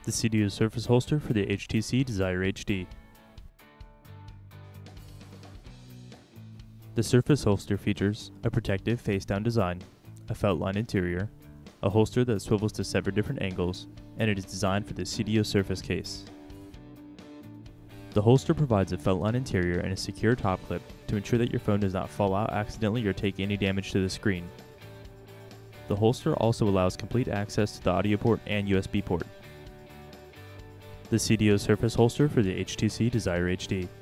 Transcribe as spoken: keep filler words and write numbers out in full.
the Seidio Surface Holster for the H T C Desire H D. The Surface Holster features a protective face-down design, a felt-lined interior, a holster that swivels to several different angles, and it is designed for the Seidio Surface case. The holster provides a felt-lined interior and a secure top clip to ensure that your phone does not fall out accidentally or take any damage to the screen. The holster also allows complete access to the audio port and U S B port. The Seidio Surface Holster for the H T C Desire H D.